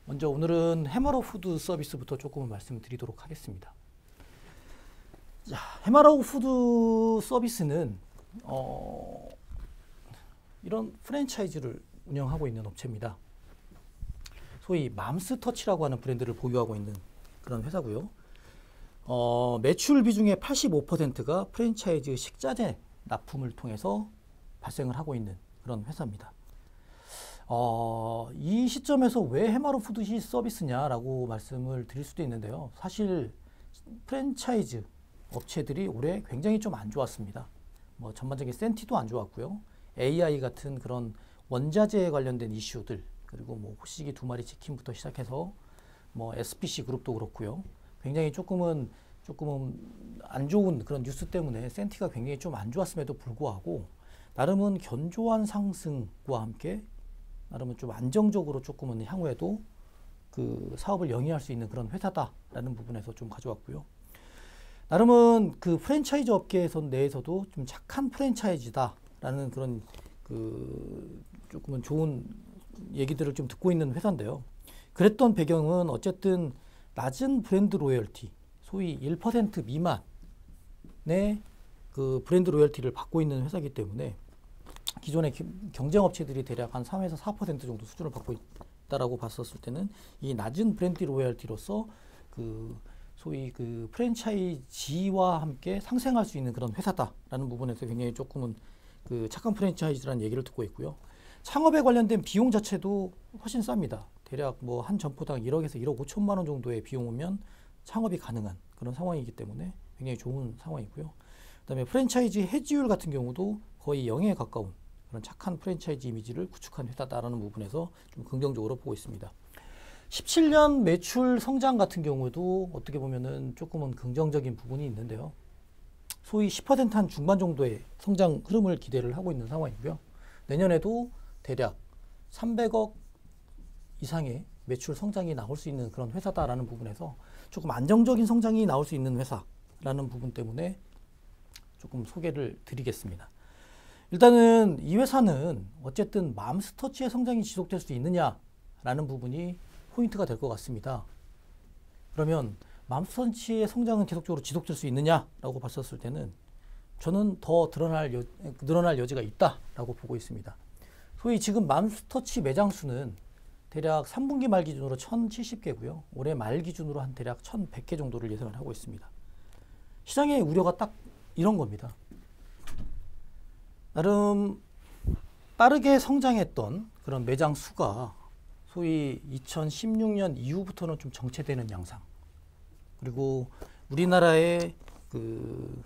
먼저 오늘은 해마로 푸드 서비스부터 조금 말씀드리도록 하겠습니다. 자, 해마로 푸드 서비스는 이런 프랜차이즈를 운영하고 있는 업체입니다. 소위 맘스터치라고 하는 브랜드를 보유하고 있는 그런 회사고요. 매출 비중의 85%가 프랜차이즈 식자재 납품을 통해서 발생을 하고 있는 그런 회사입니다. 이 시점에서 왜 해마로 푸드 서비스냐라고 말씀을 드릴 수도 있는데요. 사실 프랜차이즈 업체들이 올해 굉장히 좀 안 좋았습니다. 뭐 전반적인 센티도 안 좋았고요. AI 같은 그런 원자재에 관련된 이슈들, 그리고 뭐 호시기 2마리 치킨부터 시작해서 뭐 SPC 그룹도 그렇고요. 굉장히 조금은 안 좋은 그런 뉴스 때문에 센티가 굉장히 좀 안 좋았음에도 불구하고 나름은 견조한 상승과 함께 나름은 좀 안정적으로 조금은 향후에도 그 사업을 영위할 수 있는 그런 회사다라는 부분에서 좀 가져왔고요. 나름은 그 프랜차이즈 업계에서 내에서도 좀 착한 프랜차이즈다라는 그런 그 조금은 좋은 얘기들을 좀 듣고 있는 회사인데요. 그랬던 배경은 어쨌든 낮은 브랜드 로열티, 소위 1% 미만의 그 브랜드 로열티를 받고 있는 회사이기 때문에 기존의 경쟁 업체들이 대략 한 3에서 4% 정도 수준을 받고 있다라고 봤었을 때는 이 낮은 브랜드 로열티로서 그 소위 그 프랜차이즈와 함께 상생할 수 있는 그런 회사다라는 부분에서 굉장히 조금은 그 착한 프랜차이즈라는 얘기를 듣고 있고요. 창업에 관련된 비용 자체도 훨씬 쌉니다. 대략 뭐 한 점포당 1억에서 1억 5천만 원 정도의 비용이면 창업이 가능한 그런 상황이기 때문에 굉장히 좋은 상황이고요. 그다음에 프랜차이즈 해지율 같은 경우도 거의 0에 가까운 그런 착한 프랜차이즈 이미지를 구축한 회사다라는 부분에서 좀 긍정적으로 보고 있습니다. 17년 매출 성장 같은 경우도 어떻게 보면은 조금은 긍정적인 부분이 있는데요. 소위 10% 한 중반 정도의 성장 흐름을 기대를 하고 있는 상황이고요. 내년에도 대략 300억 이상의 매출 성장이 나올 수 있는 그런 회사다라는 부분에서 조금 안정적인 성장이 나올 수 있는 회사라는 부분 때문에 조금 소개를 드리겠습니다. 일단은 이 회사는 어쨌든 맘스터치의 성장이 지속될 수 있느냐라는 부분이 포인트가 될 것 같습니다. 그러면 맘스터치의 성장은 계속적으로 지속될 수 있느냐라고 봤었을 때는 저는 더 늘어날 여지가 있다라고 보고 있습니다. 소위 지금 맘스터치 매장 수는 대략 3분기 말 기준으로 1,070개고요. 올해 말 기준으로 한 대략 1,100개 정도를 예상을 하고 있습니다. 시장의 우려가 딱 이런 겁니다. 나름 빠르게 성장했던 그런 매장 수가 소위 2016년 이후부터는 좀 정체되는 양상. 그리고 우리나라의 그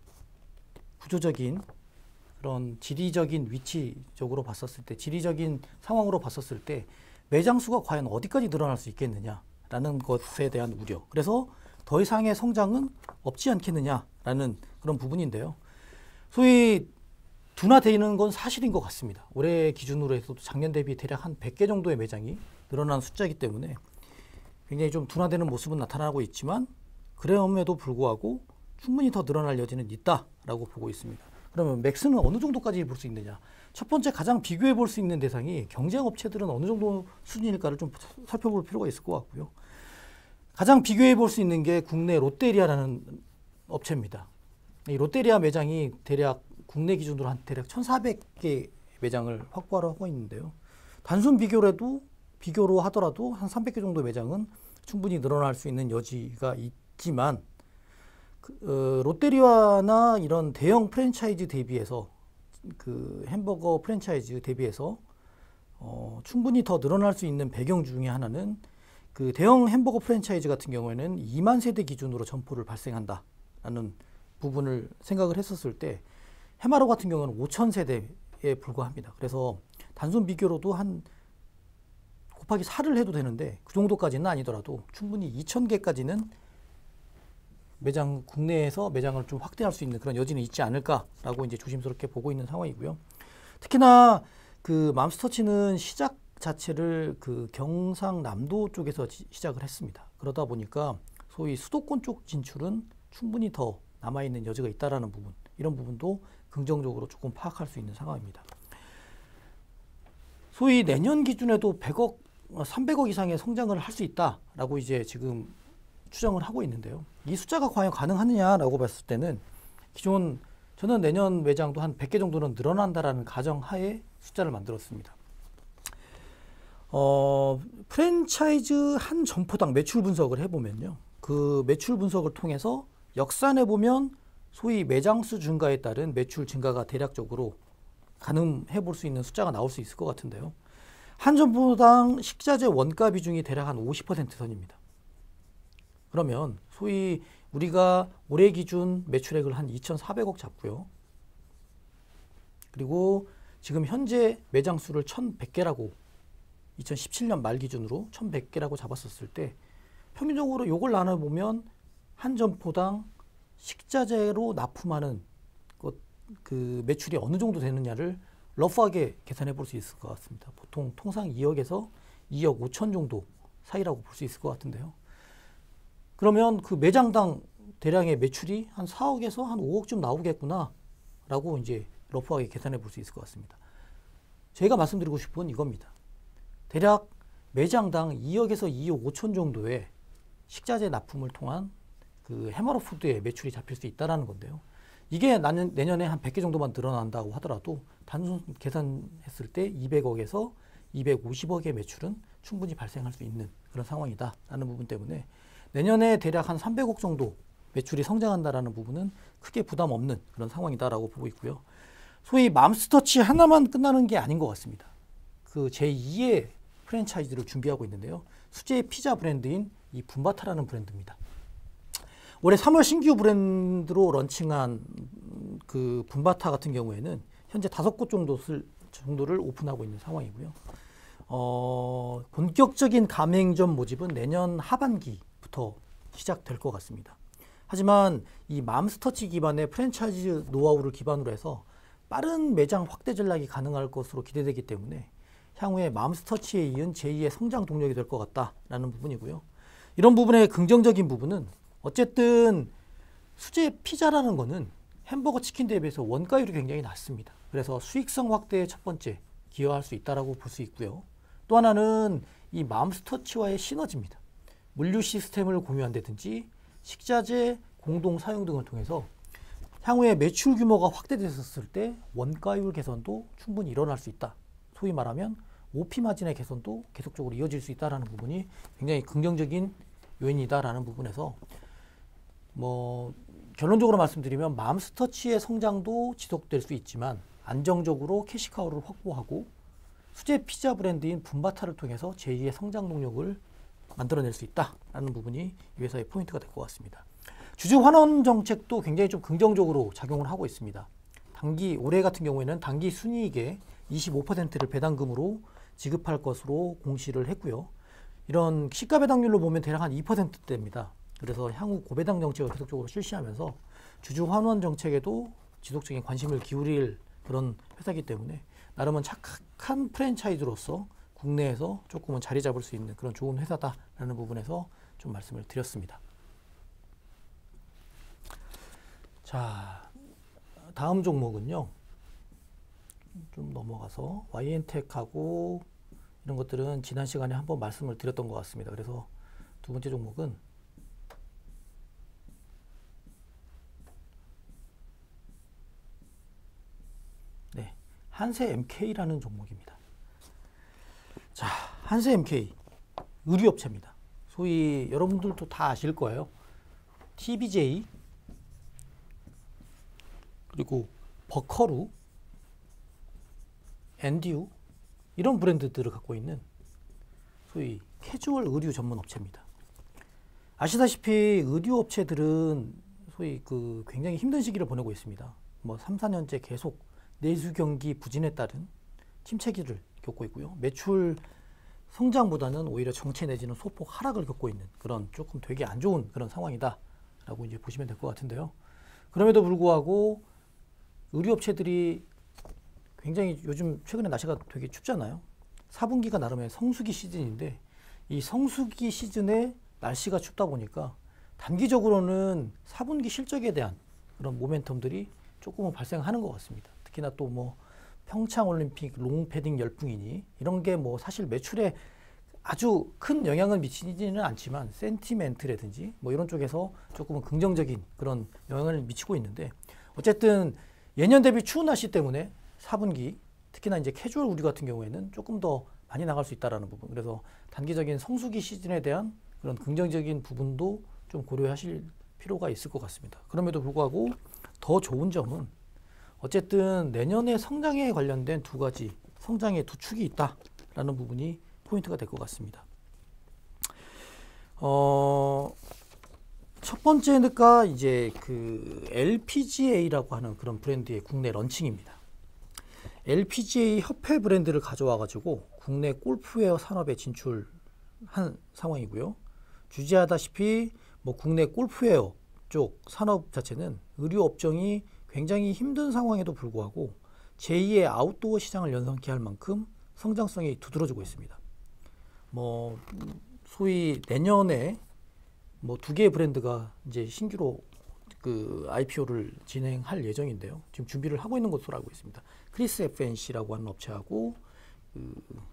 구조적인 그런 지리적인 위치적으로 봤었을 때, 지리적인 상황으로 봤었을 때 매장 수가 과연 어디까지 늘어날 수 있겠느냐라는 것에 대한 우려. 그래서 더 이상의 성장은 없지 않겠느냐라는 그런 부분인데요. 소위 둔화되는 건 사실인 것 같습니다. 올해 기준으로 해서도 작년 대비 대략 한 100개 정도의 매장이 늘어난 숫자이기 때문에 굉장히 좀 둔화되는 모습은 나타나고 있지만 그럼에도 불구하고 충분히 더 늘어날 여지는 있다라고 보고 있습니다. 그러면 맥스는 어느 정도까지 볼 수 있느냐? 첫 번째 가장 비교해 볼 수 있는 대상이 경쟁 업체들은 어느 정도 수준일까를 좀 살펴볼 필요가 있을 것 같고요. 가장 비교해 볼 수 있는 게 국내 롯데리아라는 업체입니다. 이 롯데리아 매장이 대략 국내 기준으로 한 대략 1,400개 매장을 확보하려 하고 있는데요. 단순 비교로 하더라도 한 300개 정도 매장은 충분히 늘어날 수 있는 여지가 있지만 롯데리아나 이런 대형 프랜차이즈 대비해서 그 햄버거 프랜차이즈 대비해서 충분히 더 늘어날 수 있는 배경 중에 하나는 그 대형 햄버거 프랜차이즈 같은 경우에는 2만 세대 기준으로 점포를 발생한다라는 부분을 생각을 했었을 때 해마로 같은 경우는 5천 세대에 불과합니다. 그래서 단순 비교로도 한 곱하기 4를 해도 되는데 그 정도까지는 아니더라도 충분히 2,000개까지는 국내에서 매장을 좀 확대할 수 있는 그런 여지는 있지 않을까라고 이제 조심스럽게 보고 있는 상황이고요. 특히나 그 맘스터치는 시작 자체를 그 경상남도 쪽에서 시작을 했습니다. 그러다 보니까 소위 수도권 쪽 진출은 충분히 더 남아있는 여지가 있다라는 부분, 이런 부분도 긍정적으로 조금 파악할 수 있는 상황입니다. 소위 내년 기준에도 100억 300억 이상의 성장을 할 수 있다라고 이제 지금 추정을 하고 있는데요. 이 숫자가 과연 가능하느냐라고 봤을 때는 저는 내년 매장도 한 100개 정도는 늘어난다라는 가정하에 숫자를 만들었습니다. 프랜차이즈 한 점포당 매출 분석을 해보면요. 그 매출 분석을 통해서 역산해보면 소위 매장 수 증가에 따른 매출 증가가 대략적으로 가늠해 볼 수 있는 숫자가 나올 수 있을 것 같은데요. 한 점포당 식자재 원가 비중이 대략 한 50% 선입니다. 그러면 소위 우리가 올해 기준 매출액을 한 2,400억 잡고요. 그리고 지금 현재 매장 수를 1,100개라고 2017년 말 기준으로 1,100개라고 잡았었을 때 평균적으로 이걸 나눠보면 한 점포당 식자재로 납품하는 그 매출이 어느 정도 되느냐를 러프하게 계산해 볼 수 있을 것 같습니다. 보통 통상 2억에서 2억 5천 정도 사이라고 볼 수 있을 것 같은데요. 그러면 그 매장당 대량의 매출이 한 4억에서 한 5억쯤 나오겠구나 라고 이제 러프하게 계산해 볼 수 있을 것 같습니다. 제가 말씀드리고 싶은 건 이겁니다. 대략 매장당 2억에서 2억 5천 정도의 식자재 납품을 통한 그 해머러푸드의 매출이 잡힐 수 있다는 건데요. 이게 내년에 한 100개 정도만 늘어난다고 하더라도 단순 계산했을 때 200억에서 250억의 매출은 충분히 발생할 수 있는 그런 상황이다라는 부분 때문에 내년에 대략 한 300억 정도 매출이 성장한다라는 부분은 크게 부담 없는 그런 상황이다라고 보고 있고요. 소위 맘스터치 하나만 끝나는 게 아닌 것 같습니다. 그 제2의 프랜차이즈를 준비하고 있는데요. 수제 피자 브랜드인 이 붐바타라는 브랜드입니다. 올해 3월 신규 브랜드로 런칭한 그 붐바타 같은 경우에는 현재 5곳 정도를 오픈하고 있는 상황이고요. 본격적인 가맹점 모집은 내년 하반기부터 시작될 것 같습니다. 하지만 이 맘스터치 기반의 프랜차이즈 노하우를 기반으로 해서 빠른 매장 확대 전략이 가능할 것으로 기대되기 때문에 향후에 맘스터치에 이은 제2의 성장 동력이 될 것 같다라는 부분이고요. 이런 부분의 긍정적인 부분은 어쨌든 수제 피자라는 거는 햄버거 치킨 대비해서 원가율이 굉장히 낮습니다. 그래서 수익성 확대에 첫 번째 기여할 수 있다고 볼 수 있고요. 또 하나는 이 맘스터치와의 시너지입니다. 물류 시스템을 공유한다든지 식자재 공동 사용 등을 통해서 향후에 매출 규모가 확대됐을 때 원가율 개선도 충분히 일어날 수 있다. 소위 말하면 OP 마진의 개선도 계속적으로 이어질 수 있다는 부분이 굉장히 긍정적인 요인이다라는 부분에서 결론적으로 말씀드리면 맘스터치의 성장도 지속될 수 있지만 안정적으로 캐시카우를 확보하고 수제 피자 브랜드인 붐바타를 통해서 제2의 성장 동력을 만들어낼 수 있다라는 부분이 이 회사의 포인트가 될 것 같습니다. 주주 환원 정책도 굉장히 좀 긍정적으로 작용을 하고 있습니다. 올해 같은 경우에는 단기 순이익의 25%를 배당금으로 지급할 것으로 공시를 했고요. 이런 시가 배당률로 보면 대략 한 2%대입니다. 그래서 향후 고배당 정책을 계속적으로 실시하면서 주주 환원 정책에도 지속적인 관심을 기울일 그런 회사이기 때문에 나름은 착한 프랜차이즈로서 국내에서 조금은 자리 잡을 수 있는 그런 좋은 회사다라는 부분에서 좀 말씀을 드렸습니다. 자, 다음 종목은요. 좀 넘어가서 YN텍하고 이런 것들은 지난 시간에 한번 말씀을 드렸던 것 같습니다. 그래서 두 번째 종목은 한세 MK라는 종목입니다. 자, 한세 MK 의류업체입니다. 소위 여러분들도 다 아실 거예요. TBJ 그리고 버커루, 앤디우 이런 브랜드들을 갖고 있는 소위 캐주얼 의류 전문 업체입니다. 아시다시피 의류 업체들은 소위 굉장히 힘든 시기를 보내고 있습니다. 3, 4년째 계속 내수 경기 부진에 따른 침체기를 겪고 있고요. 매출 성장보다는 오히려 정체 내지는 소폭 하락을 겪고 있는 그런 조금 되게 안 좋은 그런 상황이다라고 이제 보시면 될 것 같은데요. 그럼에도 불구하고 의류업체들이 굉장히 요즘 최근에 날씨가 되게 춥잖아요. 4분기가 나름의 성수기 시즌인데 이 성수기 시즌에 날씨가 춥다 보니까 단기적으로는 4분기 실적에 대한 그런 모멘텀들이 조금은 발생하는 것 같습니다. 특히나 또 평창올림픽 롱패딩 열풍이니 이런 게 사실 매출에 아주 큰 영향을 미치지는 않지만 센티멘트라든지 뭐 이런 쪽에서 조금은 긍정적인 그런 영향을 미치고 있는데, 어쨌든 예년 대비 추운 날씨 때문에 4분기 특히나 이제 캐주얼 우류 같은 경우에는 조금 더 많이 나갈 수 있다라는 부분. 그래서 단기적인 성수기 시즌에 대한 그런 긍정적인 부분도 좀 고려하실 필요가 있을 것 같습니다. 그럼에도 불구하고 더 좋은 점은 어쨌든 내년에 성장에 관련된 두 가지 성장의 두 축이 있다라는 부분이 포인트가 될 것 같습니다. 첫 번째가 이제 그 LPGA라고 하는 그런 브랜드의 국내 런칭입니다. LPGA 협회 브랜드를 가져와 가지고 국내 골프웨어 산업에 진출한 상황이고요. 주지하다시피 뭐 국내 골프웨어 쪽 산업 자체는 의류 업종이 굉장히 힘든 상황에도 불구하고 제2의 아웃도어 시장을 연상케 할 만큼 성장성이 두드러지고 있습니다. 뭐 소위 내년에 뭐 2개의 브랜드가 이제 신규로 그 IPO를 진행할 예정인데요. 지금 준비를 하고 있는 것으로 알고 있습니다. 크리스 FNC라고 하는 업체하고 그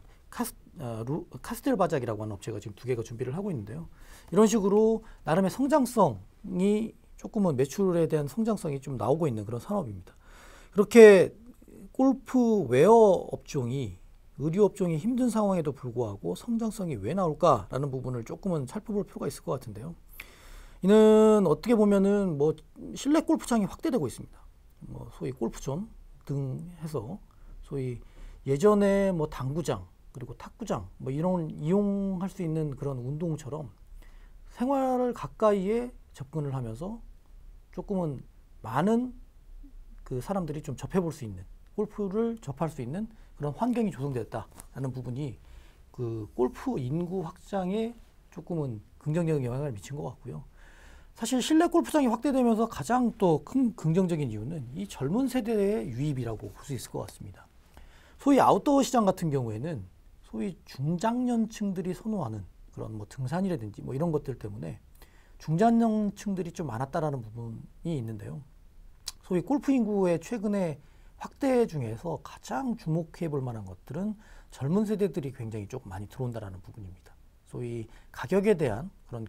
카스텔 바작이라고 하는 업체가 지금 2개가 준비를 하고 있는데요. 이런 식으로 나름의 성장성이 조금은 매출에 대한 성장성이 좀 나오고 있는 그런 산업입니다. 그렇게 골프웨어 업종이 의류 업종이 힘든 상황에도 불구하고 성장성이 왜 나올까라는 부분을 조금은 살펴볼 필요가 있을 것 같은데요. 이는 어떻게 보면은 뭐 실내 골프장이 확대되고 있습니다. 뭐 소위 골프존 등 해서 소위 예전에 뭐 당구장 그리고 탁구장 뭐 이런 이용할 수 있는 그런 운동처럼 생활을 가까이에 접근을 하면서 조금은 많은 그 사람들이 좀 접해볼 수 있는 골프를 접할 수 있는 그런 환경이 조성됐다라는 부분이 그 골프 인구 확장에 조금은 긍정적인 영향을 미친 것 같고요. 사실 실내 골프장이 확대되면서 가장 또 큰 긍정적인 이유는 이 젊은 세대의 유입이라고 볼 수 있을 것 같습니다. 소위 아웃도어 시장 같은 경우에는 소위 중장년층들이 선호하는 그런 뭐 등산이라든지 뭐 이런 것들 때문에 중장년층들이 좀 많았다라는 부분이 있는데요. 소위 골프 인구의 최근에 확대 중에서 가장 주목해 볼 만한 것들은 젊은 세대들이 굉장히 조금 많이 들어온다라는 부분입니다. 소위 가격에 대한 그런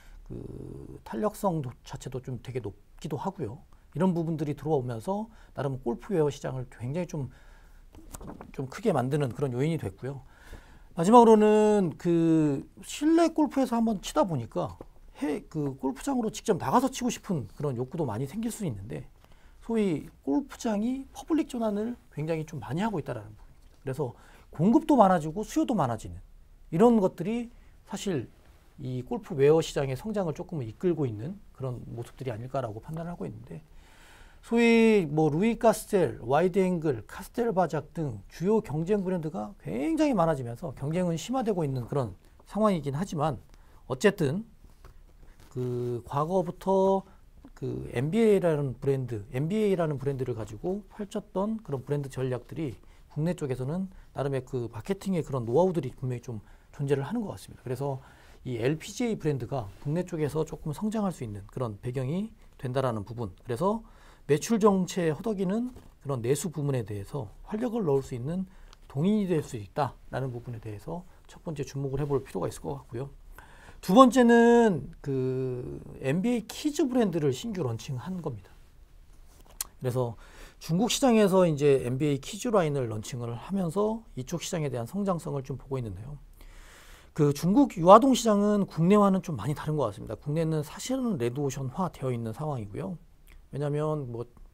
탄력성 자체도 좀 되게 높기도 하고요. 이런 부분들이 들어오면서 나름 골프웨어 시장을 굉장히 좀 크게 만드는 그런 요인이 됐고요. 마지막으로는 그 실내 골프에서 한번 치다 보니까 그 골프장으로 직접 나가서 치고 싶은 그런 욕구도 많이 생길 수 있는데, 소위 골프장이 퍼블릭 전환을 굉장히 좀 많이 하고 있다는 부분입니다. 그래서 공급도 많아지고 수요도 많아지는 이런 것들이 사실 이 골프웨어 시장의 성장을 조금은 이끌고 있는 그런 모습들이 아닐까라고 판단을 하고 있는데, 소위 뭐 루이 카스텔, 와이드 앵글, 카스텔 바작 등 주요 경쟁 브랜드가 굉장히 많아지면서 경쟁은 심화되고 있는 그런 상황이긴 하지만, 어쨌든 그 과거부터 그 NBA라는 브랜드를 가지고 펼쳤던 그런 브랜드 전략들이 국내 쪽에서는 나름의 그 마케팅의 그런 노하우들이 분명히 좀 존재를 하는 것 같습니다. 그래서 이 LPGA 브랜드가 국내 쪽에서 조금 성장할 수 있는 그런 배경이 된다라는 부분, 그래서 매출 정체에 허덕이는 그런 내수 부문에 대해서 활력을 넣을 수 있는 동인이 될 수 있다라는 부분에 대해서 첫 번째 주목을 해볼 필요가 있을 것 같고요. 두 번째는 그 NBA 키즈 브랜드를 신규 런칭한 겁니다. 그래서 중국 시장에서 이제 NBA 키즈 라인을 런칭을 하면서 이쪽 시장에 대한 성장성을 좀 보고 있는데요. 그 중국 유아동 시장은 국내와는 좀 많이 다른 것 같습니다. 국내는 사실은 레드오션화 되어 있는 상황이고요. 왜냐하면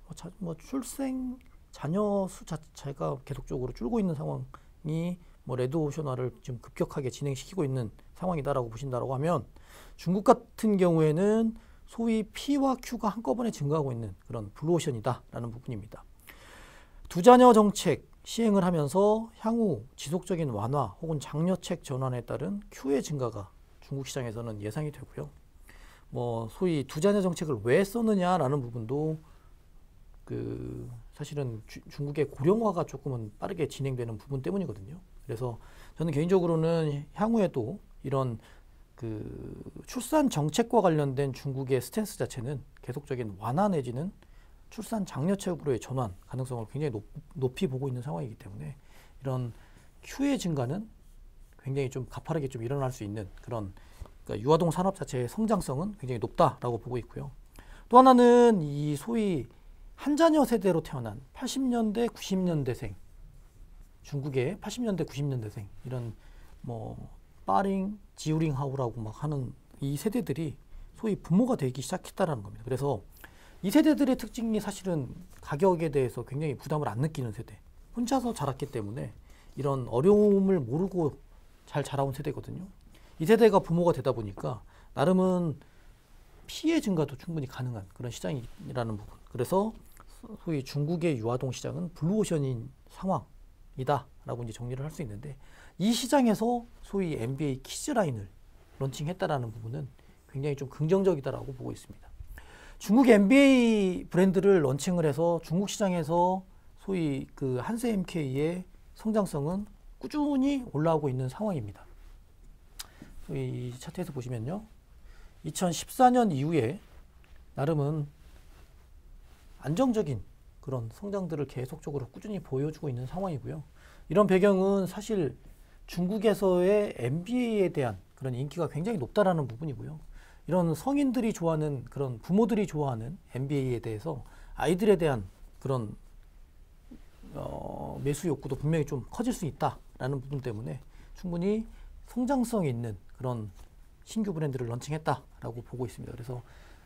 자녀 수 자체가 계속적으로 줄고 있는 상황이 뭐 레드오션화를 지금 급격하게 진행시키고 있는 상황이다라고 보신다라고 하면, 중국 같은 경우에는 소위 P와 Q가 한꺼번에 증가하고 있는 그런 블루오션이다라는 부분입니다. 두 자녀 정책 시행을 하면서 향후 지속적인 완화 혹은 장려책 전환에 따른 Q의 증가가 중국 시장에서는 예상이 되고요. 뭐 소위 두 자녀 정책을 왜 썼느냐라는 부분도 그 사실은 중국의 고령화가 조금은 빠르게 진행되는 부분 때문이거든요. 그래서 저는 개인적으로는 향후에도 이런 그 출산 정책과 관련된 중국의 스탠스 자체는 계속적인 완화 내지는 출산 장려책으로의 전환 가능성을 굉장히 높이 보고 있는 상황이기 때문에 이런 Q의 증가는 굉장히 좀 가파르게 좀 일어날 수 있는 그런, 그러니까 유아동 산업 자체의 성장성은 굉장히 높다라고 보고 있고요. 또 하나는 이 소위 한자녀 세대로 태어난 80년대, 90년대생, 중국의 80년대, 90년대생, 이런 뭐 빠링, 지우링하우라고 막 하는 이 세대들이 소위 부모가 되기 시작했다라는 겁니다. 그래서 이 세대들의 특징이 사실은 가격에 대해서 굉장히 부담을 안 느끼는 세대, 혼자서 자랐기 때문에 이런 어려움을 모르고 잘 자라온 세대거든요. 이 세대가 부모가 되다 보니까 나름은 피해 증가도 충분히 가능한 그런 시장이라는 부분. 그래서 소위 중국의 유아동 시장은 블루오션인 상황이다라고 이제 정리를 할 수 있는데, 이 시장에서 소위 NBA 키즈 라인을 런칭했다라는 부분은 굉장히 좀 긍정적이다라고 보고 있습니다. 중국 NBA 브랜드를 런칭을 해서 중국 시장에서 소위 그 한세 MK의 성장성은 꾸준히 올라오고 있는 상황입니다. 이 차트에서 보시면요, 2014년 이후에 나름은 안정적인 그런 성장들을 계속적으로 꾸준히 보여주고 있는 상황이고요. 이런 배경은 사실 중국에서의 NBA에 대한 그런 인기가 굉장히 높다라는 부분이고요. 이런 성인들이 좋아하는, 그런 부모들이 좋아하는 NBA에 대해서 아이들에 대한 그런 매수 욕구도 분명히 좀 커질 수 있다라는 부분 때문에 충분히 성장성 있는 그런 신규 브랜드를 런칭했다라고 보고 있습니다. 그래서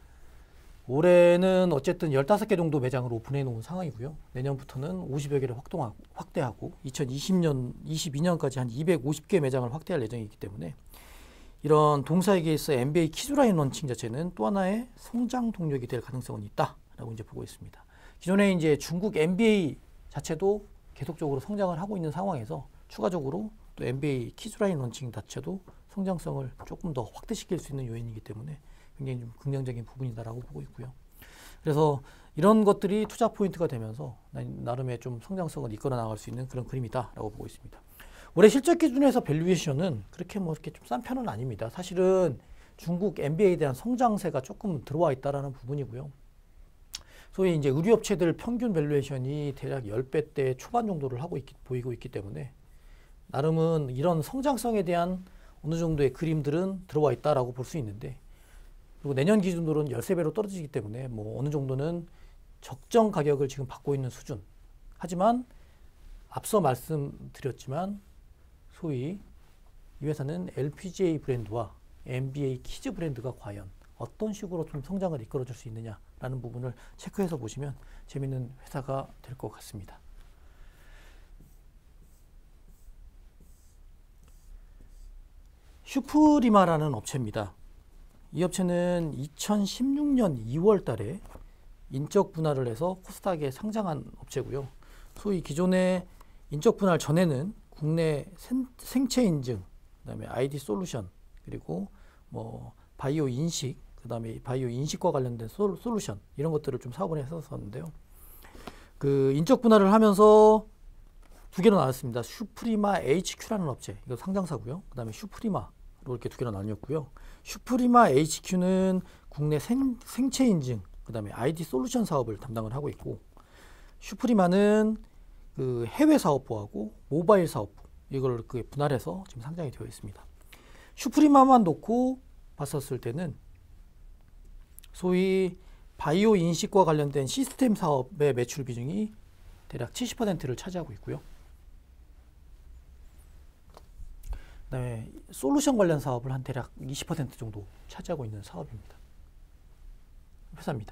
올해는 어쨌든 15개 정도 매장을 오픈해 놓은 상황이고요. 내년부터는 50여 개를 확대하고 2022년까지 한 250개 매장을 확대할 예정이기 때문에 이런 동사에게서 NBA 키즈라인 런칭 자체는 또 하나의 성장 동력이 될 가능성은 있다라고 이제 보고 있습니다. 기존에 이제 중국 NBA 자체도 계속적으로 성장을 하고 있는 상황에서 추가적으로 또 NBA 키즈라인 런칭 자체도 성장성을 조금 더 확대시킬 수 있는 요인이기 때문에 굉장히 좀 긍정적인 부분이다라고 보고 있고요. 그래서 이런 것들이 투자 포인트가 되면서 나름의 좀 성장성을 이끌어 나갈 수 있는 그런 그림이다라고 보고 있습니다. 올해 실적 기준에서 밸류에이션은 그렇게 뭐 이렇게 좀 싼 편은 아닙니다. 사실은 중국 NBA에 대한 성장세가 조금 들어와 있다라는 부분이고요. 소위 이제 의류업체들 평균 밸류에이션이 대략 10배대 초반 정도를 보이고 있기 때문에 나름은 이런 성장성에 대한 어느 정도의 그림들은 들어와 있다라고 볼 수 있는데, 그리고 내년 기준으로는 13배로 떨어지기 때문에 뭐 어느 정도는 적정 가격을 지금 받고 있는 수준. 하지만 앞서 말씀드렸지만 소위 이 회사는 LPGA 브랜드와 NBA 키즈 브랜드가 과연 어떤 식으로 좀 성장을 이끌어줄 수 있느냐라는 부분을 체크해서 보시면 재밌는 회사가 될 것 같습니다. 슈프리마라는 업체입니다. 이 업체는 2016년 2월 달에 인적 분할을 해서 코스닥에 상장한 업체고요. 소위 기존의 인적 분할 전에는 국내 생체 인증, 그다음에 ID 솔루션, 그리고 뭐 바이오 인식, 그다음에 바이오 인식과 관련된 솔루션, 이런 것들을 좀 사업을 했었는데요. 그 인적 분할을 하면서 두 개로 나눴습니다. 슈프리마 HQ라는 업체, 이거 상장사고요. 그다음에 슈프리마 이렇게 두 개로 나뉘었고요. 슈프리마 HQ는 국내 생체 인증, 그 다음에 ID 솔루션 사업을 담당을 하고 있고, 슈프리마는 그 해외 사업부하고 모바일 사업부, 이걸 그 분할해서 지금 상장이 되어 있습니다. 슈프리마만 놓고 봤었을 때는 소위 바이오 인식과 관련된 시스템 사업의 매출 비중이 대략 70%를 차지하고 있고요. 그다음에 솔루션 관련 사업을 한 대략 20% 정도 차지하고 있는 사업입니다. 회사입니다.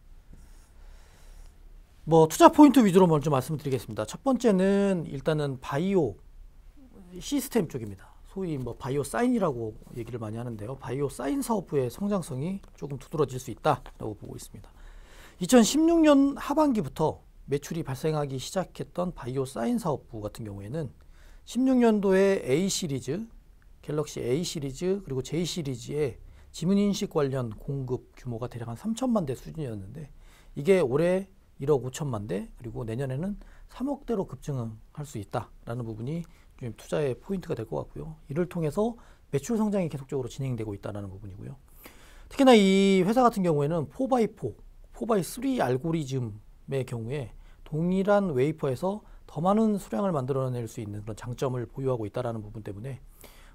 뭐 투자 포인트 위주로 먼저 말씀드리겠습니다. 첫 번째는 일단은 바이오 시스템 쪽입니다. 소위 뭐 바이오 사인이라고 얘기를 많이 하는데요. 바이오 사인 사업부의 성장성이 조금 두드러질 수 있다라고 보고 있습니다. 2016년 하반기부터 매출이 발생하기 시작했던 바이오 사인 사업부 같은 경우에는 16년도에 A 시리즈, 갤럭시 A 시리즈, 그리고 J 시리즈의 지문인식 관련 공급 규모가 대략 한 3천만 대 수준이었는데, 이게 올해 1억 5천만 대, 그리고 내년에는 3억 대로 급증할 수 있다라는 부분이 좀 투자의 포인트가 될 것 같고요. 이를 통해서 매출 성장이 계속적으로 진행되고 있다는 부분이고요. 특히나 이 회사 같은 경우에는 4x4, 4x3 알고리즘의 경우에 동일한 웨이퍼에서 더 많은 수량을 만들어낼 수 있는 그런 장점을 보유하고 있다는 부분 때문에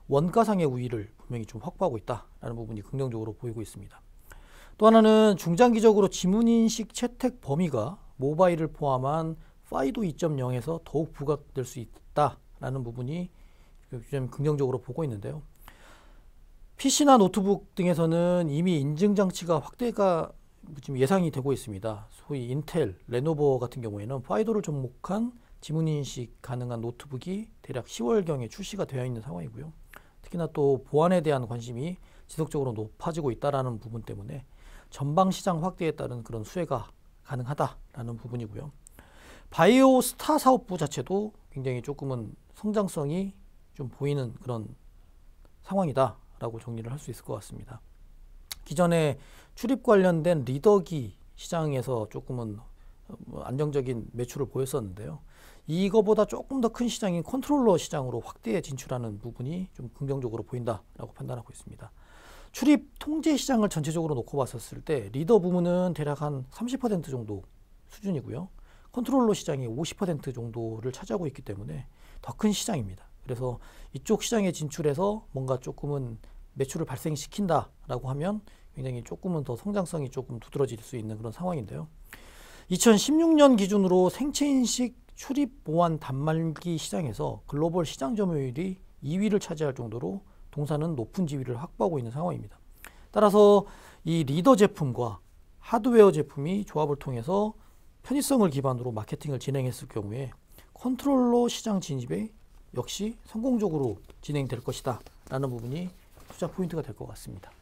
원가상의 우위를 분명히 좀 확보하고 있다라는 부분이 긍정적으로 보이고 있습니다. 또 하나는 중장기적으로 지문인식 채택 범위가 모바일을 포함한 파이도 2.0에서 더욱 부각될 수 있다라는 부분이 좀 긍정적으로 보고 있는데요. PC나 노트북 등에서는 이미 인증 장치가 확대가 지금 예상이 되고 있습니다. 소위 인텔, 레노버 같은 경우에는 파이도를 접목한 지문인식 가능한 노트북이 대략 10월경에 출시가 되어 있는 상황이고요. 특히나 또 보안에 대한 관심이 지속적으로 높아지고 있다는 부분 때문에 전방 시장 확대에 따른 그런 수혜가 가능하다라는 부분이고요. 바이오 스타 사업부 자체도 굉장히 조금은 성장성이 좀 보이는 그런 상황이다라고 정리를 할 수 있을 것 같습니다. 기존에 출입 관련된 리더기 시장에서 조금은 안정적인 매출을 보였었는데요. 이거보다 조금 더 큰 시장인 컨트롤러 시장으로 확대해 진출하는 부분이 좀 긍정적으로 보인다라고 판단하고 있습니다. 출입 통제 시장을 전체적으로 놓고 봤었을 때 리더 부문은 대략 한 30% 정도 수준이고요. 컨트롤러 시장이 50% 정도를 차지하고 있기 때문에 더 큰 시장입니다. 그래서 이쪽 시장에 진출해서 뭔가 조금은 매출을 발생시킨다라고 하면 굉장히 조금은 더 성장성이 조금 두드러질 수 있는 그런 상황인데요. 2016년 기준으로 생체인식 출입 보안 단말기 시장에서 글로벌 시장 점유율이 2위를 차지할 정도로 동사는 높은 지위를 확보하고 있는 상황입니다. 따라서 이 리더 제품과 하드웨어 제품이 조합을 통해서 편의성을 기반으로 마케팅을 진행했을 경우에 컨트롤러 시장 진입에 역시 성공적으로 진행될 것이다 라는 부분이 투자 포인트가 될 것 같습니다.